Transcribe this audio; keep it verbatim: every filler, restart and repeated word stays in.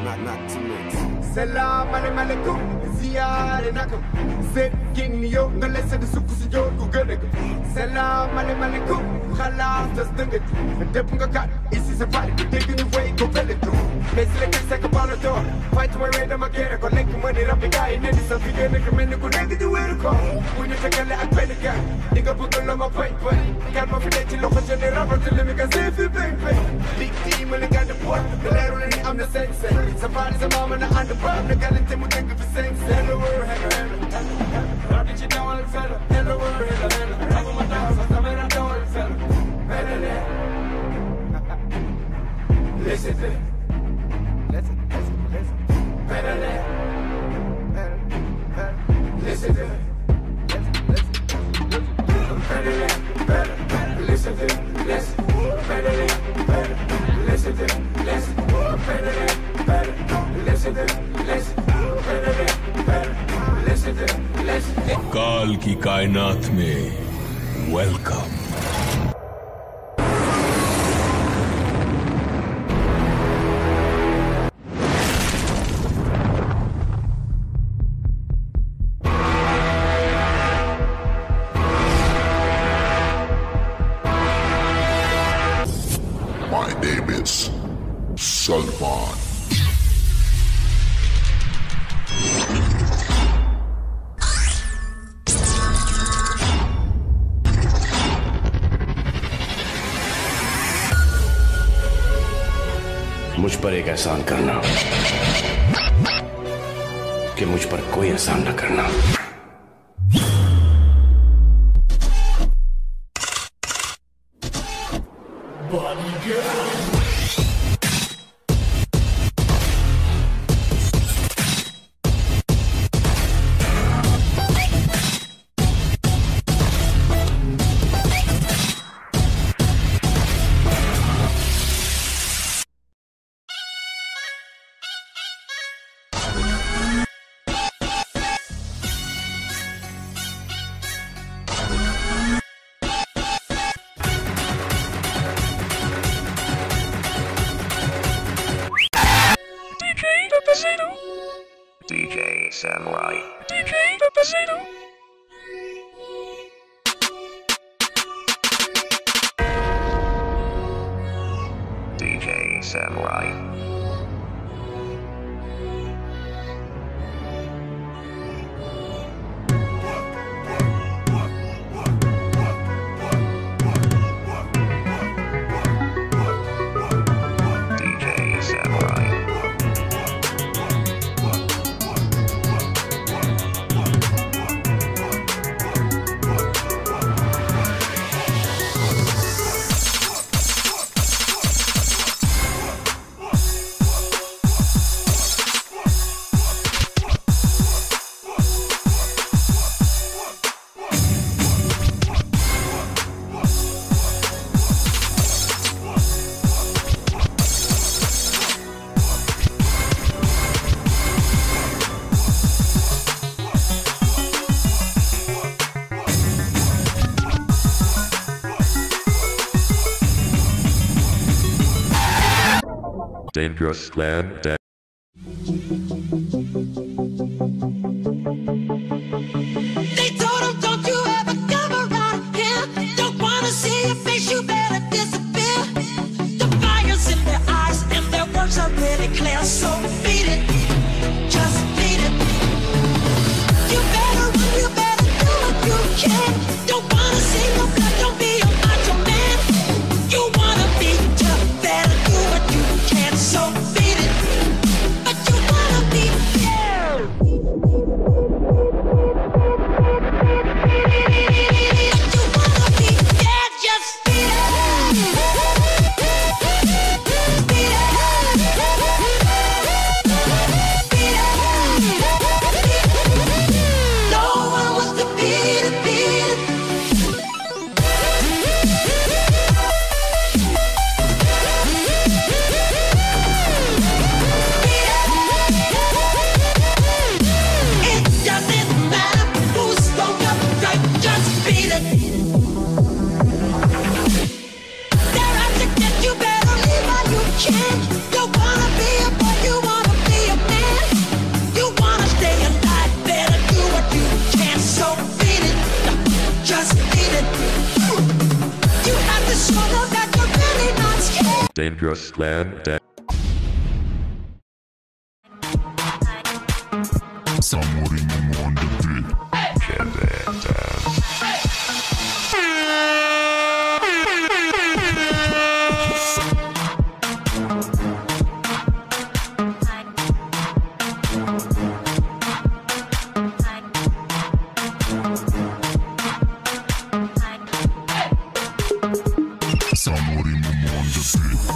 not, not too late. Salam alaikum, ziyare nakum. Zed king yo, ngalesa de suku si yo guganek. Salam alaikum, khalas das dinget. Depunga kat, isi sa party, taking away go belito. Mesle ka sa kapalo to. Fight my way na magera, collect money rapi guy, nedi sa figure na kamene ko negi di wero ko. Unya takale at pelika, diga butulo ma point point. Kan ma fideti loko jene rapa tele mi ka sefi bang bang. Big team when I got the boy, the letter I'm the sensei. Somebody's a mama na underground, the galante mo think of the same. Hello world, hello hello. How did you know all fella? Hello world, hello hello. Rabo ma dance, hasta me ranta all fella. Hello. Listen to it. Listen, listen, listen. Hello. Listen to it. Listen, listen, listen. Listen to it. Listen. Listen to it. Listen. काल की कायनात में welcome. My name is Salman. मुझ पर एक एहसान करना कि मुझ पर कोई एहसान न करना। D J Samurai. D J Papacito. D J Samurai. Dangerous Land. They told him, don't you ever come around here. Don't wanna see your face, you better disappear. The fire's in their eyes and their words are really clear. So beat it, just beat it. You better run, you better do what you can. Don't wanna see no blood, don't be a macho man. You wanna be tough, better do what you can. So beat it, but you wanna be Dangerous land. Da- Somewhere in the morning, Somewhere in the morning,